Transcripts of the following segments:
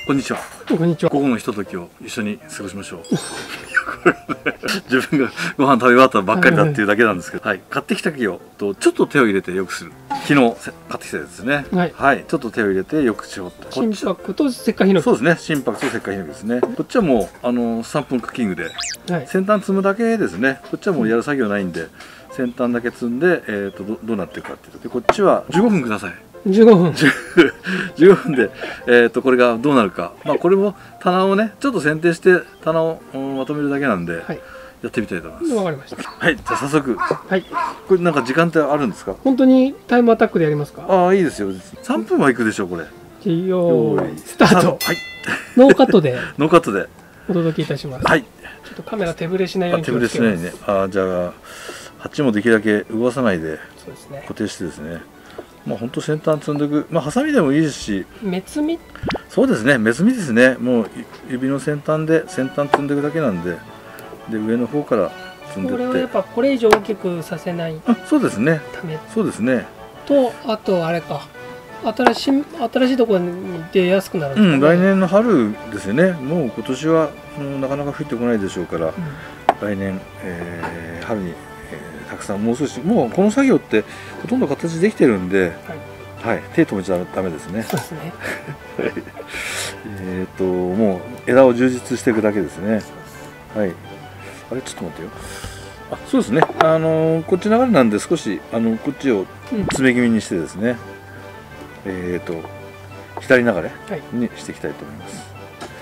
こんにちは。 こんにちは。 午後のひとときを一緒に過ごしましょう。自分がご飯食べ終わったばっかりだっていうだけなんですけど、はい、買ってきた木をちょっと手を入れてよくする。昨日買ってきたやつですね。はい、ちょっと手を入れてよく絞った。 心拍と石灰ヒノキ。 そうですね。心拍と石灰ヒノキですね。こっちはもう3分クッキングで、先端積むだけですね。こっちはもうやる作業ないんで、先端だけ積んでどうなっていくかっていうと、こっちは15分ください。 15分 15分で、これがどうなるか、これも棚をねちょっと剪定して棚をまとめるだけなんで、やってみたいと思います。 わかりました。 はい、じゃあ早速。はい。これなんか時間ってあるんですか？ 本当にタイムアタックでやりますか？ ああ、いいですよ。3分はいくでしょうこれ。 よーいスタート。 はい。 ノーカットで。 ノーカットでお届けいたします。 はい。 ちょっとカメラ手ぶれしないように手ぶれしないね。じゃあ鉢もできるだけ動かさないで固定してですね。本当先端積んでいく、ハサミでもいいですし、 目摘み。 そうですね、目摘みですね。もう指の先端で先端積んでいくだけなんで、上の方から積んでいって。 これはやっぱこれ以上大きくさせない。 そうですね。そうですね。 とあとあれか。新しいところに出やすくなるんですかね。 来年の春ですよね。もう今年はなかなか降ってこないでしょうから、来年、春に。たくさんもう少し、もうこの作業ってほとんど形できてるんで、はい、手止めちゃダメですね。 そうですね。 もう枝を充実していくだけですね。はい。あれちょっと待ってよ。そうですね。こっち流れなんで少しこっちを詰め気味にしてですね。左流れにしていきたいと思います。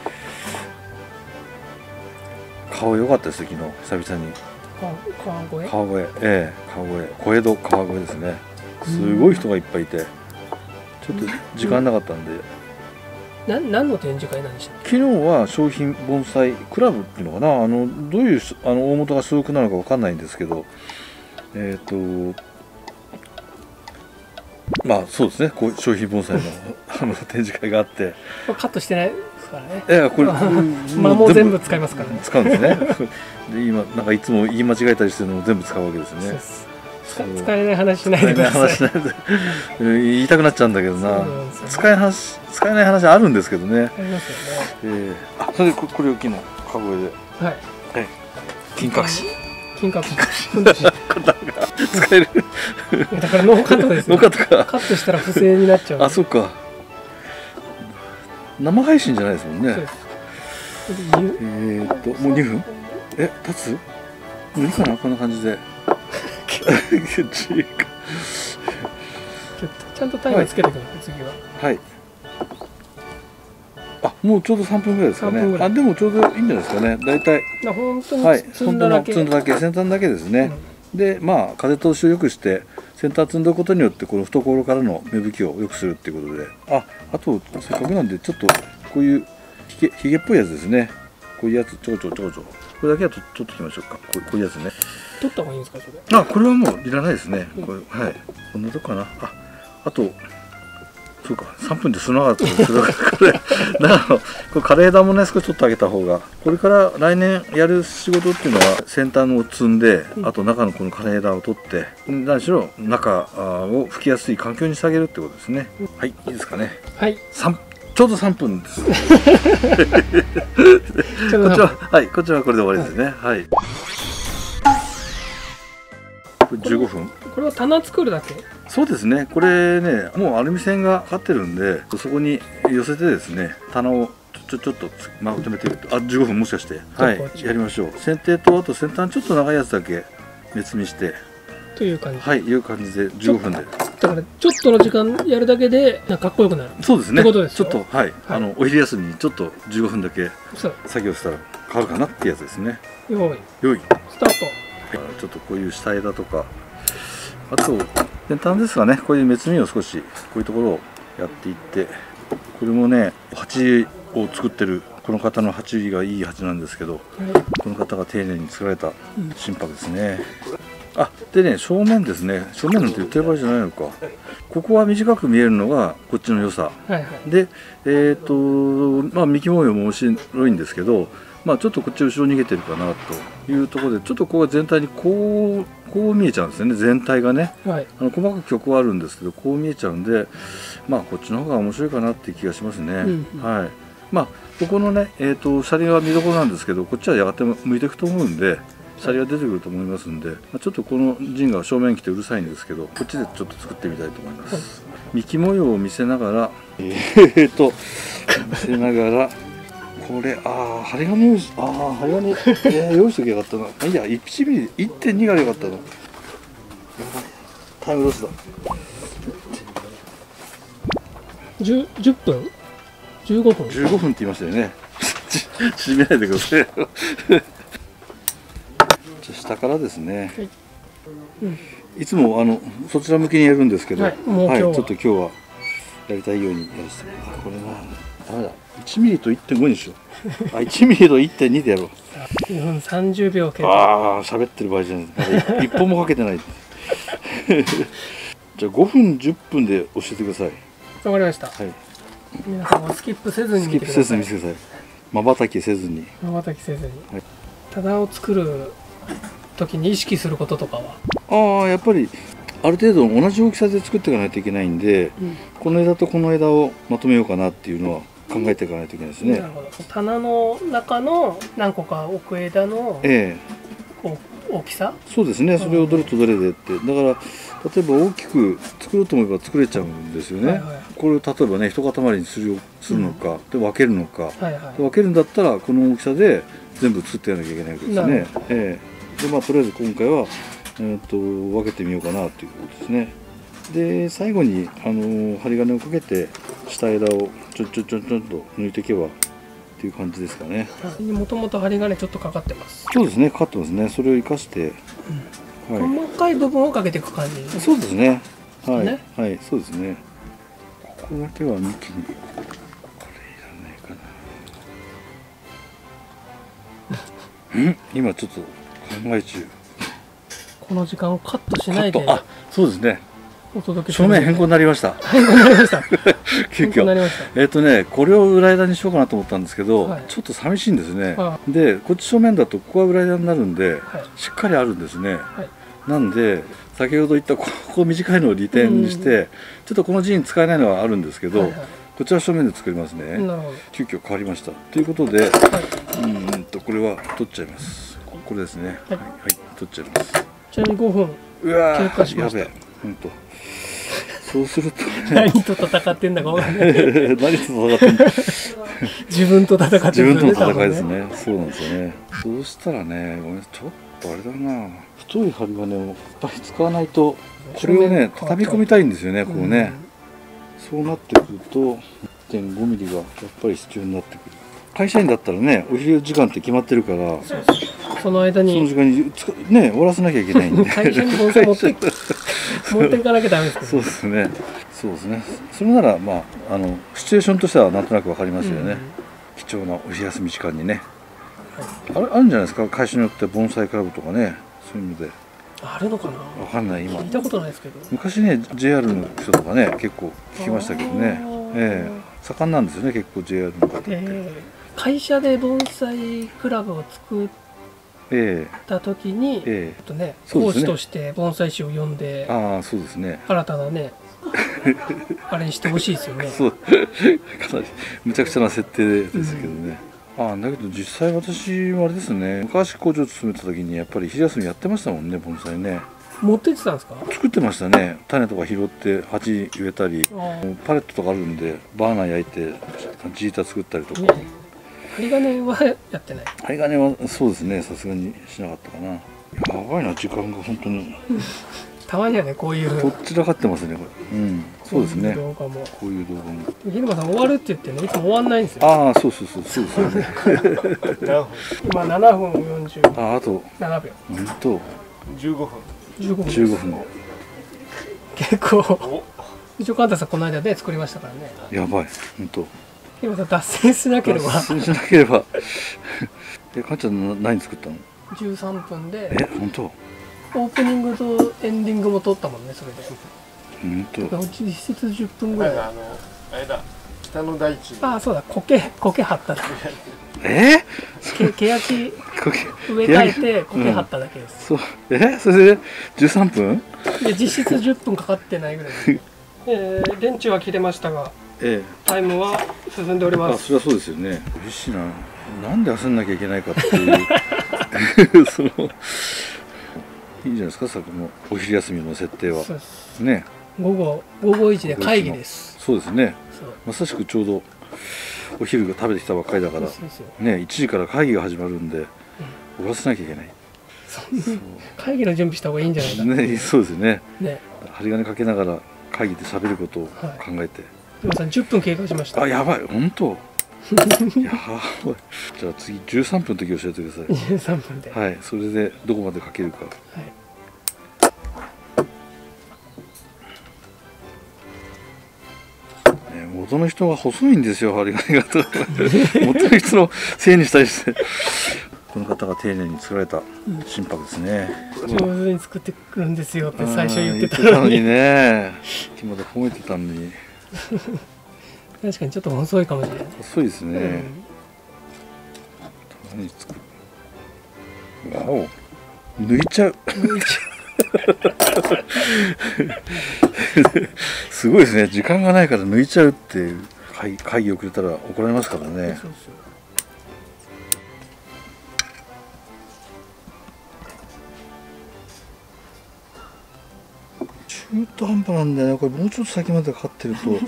顔良かったですよ昨日久々に。 川越、 川越、小江戸川越ですね。すごい人がいっぱいいて、ちょっと時間なかったんで。 何の展示会なんでしたっけ？ 昨日は商品盆栽クラブっていうのかな、どういう大元が所属なのかわかんないんですけど、そうですね、こう商品盆栽の展示会があって、 カットしてないですからね。 これもう全部使いますからね。 使うんですね。で今なんかいつも言い間違えたりしてるのを全部使うわけですね。 使えない話しないでください。 言いたくなっちゃうんだけどな。使えない話あるんですけどね。 ありますよね。 それでこれを木のカゴで。はい。金隠し。 金隠し。 使える。 だからノーカットです。 ノーカットか。 カットしたら不正になっちゃう。 そっか。生配信じゃないですもんね。もう2分？経つ？無理かなこんな感じで。 ちゃんとタイムつけてください次は。はい。 もうちょうど3分ぐらいですかね。でもちょうどいいんじゃないですかね。だいたい。 本当に積んだだけ。 積んだだけ、先端だけですね。で、風通しを良くして先端積んだことによってこの懐からの芽吹きを良くするっていうことで、あとせっかくなんでちょっとこういうひげっぽいやつですね。こういうやつちょこちょここれだけは取ってきましょうか。こういうやつね。 取った方がいいんですかそれ？ これはもういらないですね。これはい。こんなとこかな。あとそうか3分で済まなかったですけど、これだからこれ枯れ枝もね少し取ってあげた方が、これから来年やる仕事っていうのは先端を積んで、あと中のこの枯れ枝を取って何しろ中を吹きやすい環境にしてあげるってことですね。はい、いいですかね。 はい。 ちょうど3分です。こっちはこれで終わりですね。はい。15分。 これは棚作るだけ？ そうですね。これね、もうアルミ線がかかってるんで、そこに寄せてですね、棚をちょっとまとめて15分もしかしてやりましょう。剪定とあと先端ちょっと長いやつだけ目摘みしてという感じ。 いう感じで15分で。 だからちょっとの時間やるだけでかっこよくなる。 そうですね。 ちょっとお昼休みにちょっと15分だけ作業したら変わるかなってやつですね。 用意スタート。 ちょっとこういう下枝とか、あと先端ですがね、こういう目摘みを少しこういうところをやっていって、これもね鉢を作ってるこの方の鉢がいい鉢なんですけど、この方が丁寧に作られた心拍ですね。でね、正面ですね。正面なんて言ってる場合じゃないのか。ここは短く見えるのがこっちの良さ。で、幹模様も面白いんですけど、ちょっとこっち後ろ逃げてるかなというところで、ちょっとここが全体にこう見えちゃうんですよね。全体がね、細かく曲はあるんですけどこう見えちゃうんで、こっちの方が面白いかなっていう気がしますね。 まあここのねシャリは見どころなんですけど、こっちはやがて向いていくと思うんで、シャリは出てくると思いますんで、ちょっとこのジンが正面に来てうるさいんですけど、こっちでちょっと作ってみたいと思います。幹模様を見せながら見せながら、これ針金用意し針金用意しときゃよかったな。いや1ミリ 1.2 がよかったな。タイムロスだ。 10分15分 15分って言いましたよね。縮めないでください。下からですね、はい、いつもそちら向きにやるんですけど、はい、ちょっと今日はやりたいようにやらせて。これはダメだ、1ミリと 1.5 にしよう。1ミリと 1.2 でやろう。 2分30秒経過。 喋ってる場合じゃない。1本もかけてない。じゃあ5分10分で教えてください。 わかりました。はい、皆さんはスキップせずに見てください。 スキップせずに見てください。瞬きせずに。 瞬きせずに。はい、タダを作る時に意識することとかは？ やっぱりある程度同じ大きさで作っていかないといけないんで、この枝とこの枝をまとめようかなっていうのは考えていかないといけないですね。 なるほど。棚の中の何個か置く枝の、大きさ？そうですね。 それをどれとどれでって、だから例えば大きく作ろうと思えば作れちゃうんですよね。これを例えばね一塊にするのか、で分けるのか、分けるんだったらこの大きさで全部作ってやらなきゃいけないわけですね。でとりあえず今回は、分けてみようかなということですね。で最後に針金をかけて下枝をちょんと抜いていけばっていう感じですかね。 もともと針金ちょっとかかってます。 そうですね、かかってますね。それを生かして、 細かい部分をかけていく感じですね。 そうですね。はい、そうですね。ここだけは幹にこれいらないかな。今ちょっと考え中。 この時間をカットしないで。 そうですね。 お届け。 正面変更になりました。 変更になりました。 急遽。これを裏枝にしようかなと思ったんですけど、ちょっと寂しいんですね。で、こっち正面だとここは裏枝になるんで、しっかりあるんですね。なんで先ほど言ったここ短いのを利点にして、ちょっとこの陣使えないのはあるんですけど、こちら正面で作りますね。急遽変わりました。ということで、これは取っちゃいます。これですね。はい、取っちゃいます。 ちなみに5分経過しました。 やべえ、そうすると何と戦ってんだか分かんない。 何と戦ってんだ。 自分と戦ってる。 自分との戦いですね。そうなんですよね。そうしたらね、ごめん、ちょっとあれだな。太い針金をやっぱり使わないと、これをね畳み込みたいんですよね。こうね。そうなってくると 1.5 ミリがやっぱり必要になってくる。会社員だったらね、お昼時間って決まってるから、 その間にその時間にね終わらせなきゃいけないんで。 会社に持っていかなきゃダメですけど。 そうですね。そうですね。それならシチュエーションとしてはなんとなくわかりますよね。貴重なお昼休み時間にね。あるんじゃないですか。会社によって盆栽クラブとかね、そういうので。 あるのかな。 わかんない今。 聞いたことないですけど。 昔ね JR の人とかね結構聞きましたけどね。盛んなんですよね結構 JR の方って。 会社で盆栽クラブを作った時に、講師として盆栽師を呼んで、 そうですね。 新たなねあれにしてほしいですよね。 そう、かなりむちゃくちゃな設定ですけどね。だけど実際私はあれですね、昔工場勤めた時にやっぱり昼休みやってましたもんね、盆栽ね。 持ってってたんですか？ 作ってましたね。種とか拾って鉢植えたり、パレットとかあるんでバーナー焼いてジータ作ったりとか。 針金はやってない。 針金はそうですね、さすがにしなかったかな。やばいな、時間が本当に。 たまにはね、こういうこっちらかってますね、これ。そうですね。こういう動画も。 昼間さん終わるって言ってね、いつも終わんないんですよ。 そうですよね。 今7分40。 あと 7秒。 本当。15分。 結構。一応カンタさんこの間で作りましたからね。 やばい、本当。 今さ脱線しなければ。 カンちゃん何作ったの ？13分で。 本当。 オープニングとエンディングも撮ったもんね、それで。 本当。 実質10分ぐらい。 あれだ、北の大地。 そうだ、苔張っただけ。ケヤキ植え替えて苔張っただけです。 そう。それで13分？ 実質10分かかってないぐらい。電池は切れましたが、 タイムは進んでおります。 それはそうですよね。嬉しいな。なんで焦んなきゃいけないかっていうそのいいんじゃないですか、さっきのお昼休みの設定は。 そうですね。 午後1で会議です。 そうですね。まさしくちょうどお昼が食べてきたばっかりだからね、1時から会議が始まるんで終わらせなきゃいけない。 会議の準備した方がいいんじゃないかね。そうですね。 ね、 針金かけながら会議で喋ることを考えて。 今さん10分経過しました。 あ、やばい、本当。やばい。じゃあ次13分の時教えてください。 13分で。 はい、それでどこまでかけるか。はい。元の人が細いんですよ、針金が。元の人のせいにしたりして。この方が丁寧に作られた心拍ですね。 上手に作ってくるんですよって最初言ってたのにね。今まで褒めてたのに。 確かにちょっと細いかもしれない。 細いですね。何作る。わお。抜いちゃう。すごいですね。時間がないから抜いちゃうっていう会議遅れたら怒られますからね。そうそう。中途半端なんだよね。これもうちょっと先までかかってるといいん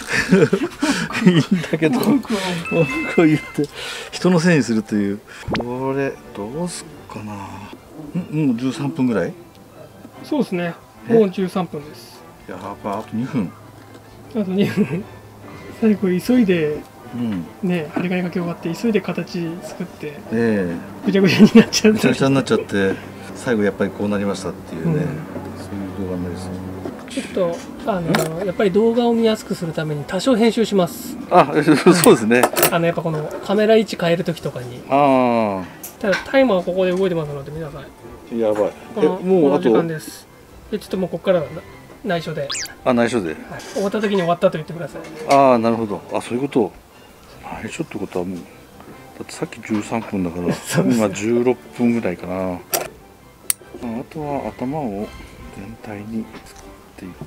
だけど、文句を言って人のせいにするという。これどうすっかな。もう13分ぐらい。 そうですね。もう13分です。 やば、あと2分。 あと2分。最後急いで、ね、針金かけ終わって急いで形作って、ぐちゃぐちゃになっちゃって。ぐちゃぐちゃになっちゃって、 最後やっぱりこうなりましたっていうね。そういう動画になりそう。 ちょっとやっぱり動画を見やすくするために多少編集します。 そうですね。 やっぱこのカメラ位置変える時とかに。ただタイマーはここで動いてますので皆さん。 やばい。 もうあと時間です。ちょっともうここからは内緒で。 内緒で。 終わった時に終わったと言ってください。 なるほど。そういうこと。内緒ってことはもうだってさっき13分だから今16分ぐらいかな。あとは頭を全体に作っていって。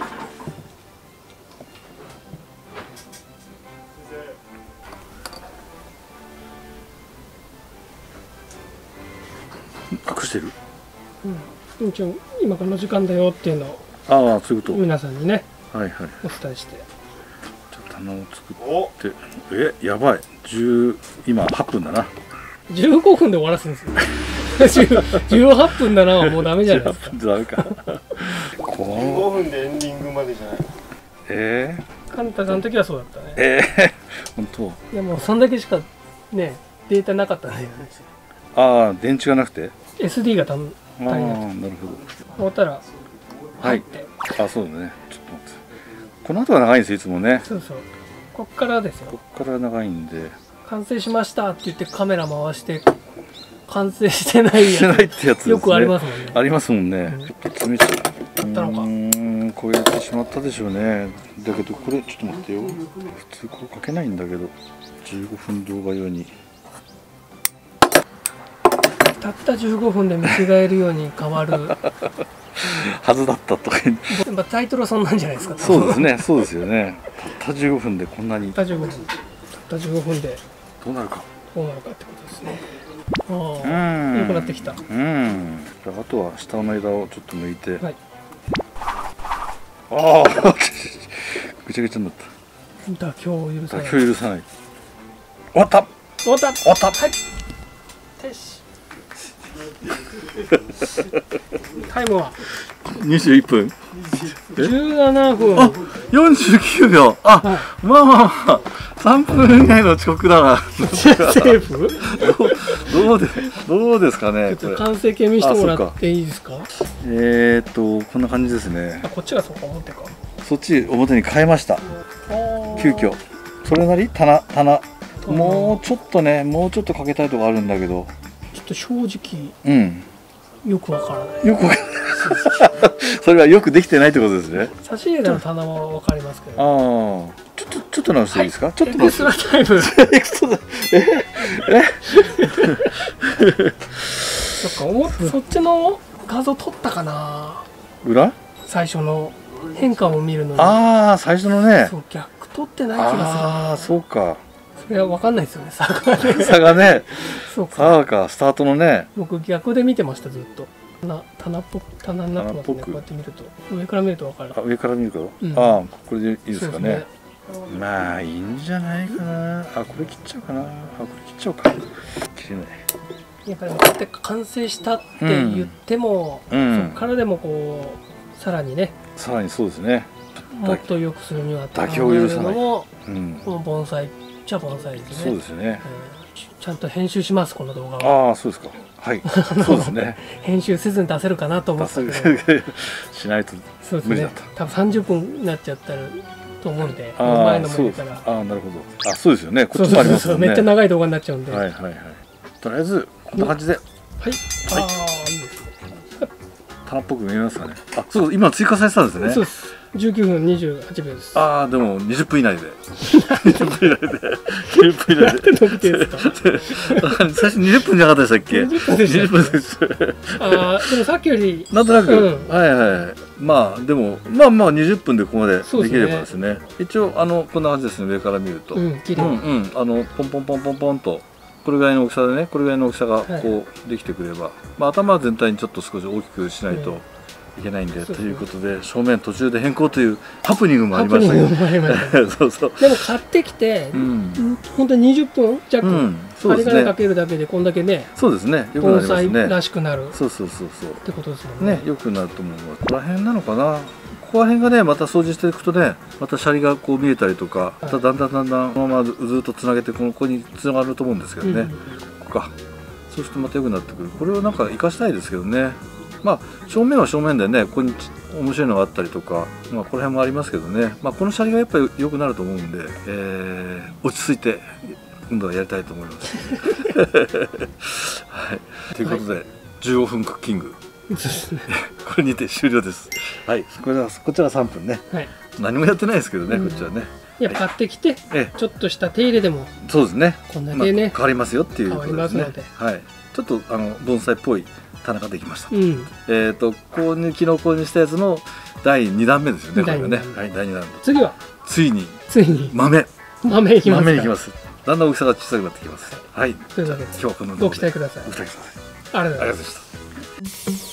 隠してる。 一応今この時間だよっていうのをそういうこと皆さんにね、 お伝えして。 じゃあ棚を作って、やばい、今8分だな。 15分で終わらすんですよ。18分だなはもうダメじゃないですか。 ダメか。 15分でエンディングまでじゃない。 カンタさんの時はそうだったね。 本当。 いやもうそんだけしかねデータなかったね。 電池がなくて SD が足りなくて。 なるほど。 終わったら入って。 そうだね。ちょっと待って。この後が長いんですよ、いつもね。 そうそう。こっからですよ。 こっから長いんで。 完成しましたって言ってカメラ回して完成してないやつよくありますもんね。 ありますもんね。ちょっと詰めちゃった。 のか。 こうやってしまったでしょうね。だけどこれちょっと待ってよ。普通これ書けないんだけど。15分動画用に。 たった15分で見違えるように変わるはずだったとか。 タイトルはそんなんじゃないですか。 そうですね。そうですよね。たった15分でこんなに。 たった15分でどうなるかってことですね。良くなってきた。 じゃああとは下の枝をちょっと抜いて。ぐちゃぐちゃになった。 妥協を許さない。 終わった。 はい。タイムは 21分。 17分。 49秒。まあ3分以内の遅刻だな。 セーフ？ どうですかね。 ちょっと完成形見せてもらっていいですか？ こんな感じですね。 こっちがそうか表か。 そっち表に変えました。急遽。それなり棚。もうちょっとかけたいとこあるんだけど。 ちょっと正直。よくわからない。 それはよくできてないってことですね。 差し入れの棚はわかりますけど。 ちょっと直していいですか？ちょっとエクストラタイム。そっか、そっちの画像撮ったかな。 裏？ 最初の変化を見るのに、 ああ最初のね、 そう逆取ってない気がする。 ああそうか、 それは分かんないですよね、差がね。 差がね、 そうか、 差か、スタートのね、 僕逆で見てましたずっと。棚っぽく、棚になってますね。こうやって見ると、上から見ると分かる。 あ上から見るか、 うん、 ああこれでいいですかそうね。 ですね。 まあいいんじゃないかな。あこれ切っちゃうかな。あこれ切っちゃおうか。切れない。 やっぱりこうやって完成したって言っても、そこからでもこうさらにね、 さらにそうですね、 もっと良くするには妥協を許さない。 この盆栽じゃ盆栽ですね。 そうですね。 ちゃんと編集しますこの動画は。 ああそうですか。はい。そうですね。 編集せずに出せるかなと思ったけどしないと無理だった。 多分30分になっちゃったらと思うんで、前のも入れたら。 ああなるほど。あそうですよね。こっちもありますもんね。 めっちゃ長い動画になっちゃうんで。 はいはいはい。とりあえずこんな感じで。はい。 ああいいですね。 棚っぽく見えますかね。あそう今追加されてたんですね。 そうです。19分28秒です。 ああでも20分以内で。20分以内で。20分以内で。 伸びてるんですか。 最初20分じゃなかったでしたっけ？20分です。 ああでもさっきよりなんとなく、はいはい。まあでもまあ20分でここまでできればですね。一応こんな感じですね、上から見ると。 綺麗。 ポンポンポンポンポンとこれぐらいの大きさでね、これぐらいの大きさがこうできてくれば、まあ頭全体にちょっと少し大きくしないといけないんで、ということで正面途中で変更というハプニングもありましたけど。そうそう。 でも買ってきて本当に20分弱針金かけるだけでこんだけね、 そうですね、よくなりますね。 らしくなる。 そうそうそうそう。 ってことですもんね。 よくなると思う。ここら辺なのかな。ここら辺がねまた掃除していくとね、またシャリがこう見えたりとか、まただんだんこのままずっとつなげてここにつながると思うんですけどね。ここか。そうするとまた良くなってくる。これをなんか活かしたいですけどね。まあ正面は正面でね、ここに面白いのがあったりとか、まあこの辺もありますけどね。まあこのシャリがやっぱり良くなると思うんで、落ち着いて今度はやりたいと思います。はい。ということで15分クッキング。これにて終了です。はい。こちら3分ね。何もやってないですけどね、こっちはね。 いや買ってきてちょっとした手入れでもそうですね。 こんだけね変わりますよっていうことですね。 はい。ちょっと盆栽っぽい棚ができました。昨日購入したやつの第2弾目ですよね。これがね。はい、第2弾。 次はついに豆いきます。だんだん大きさが小さくなってきます。はい。 というわけで今日はこのご期待ください。 ご期待ください。 ありがとうございました。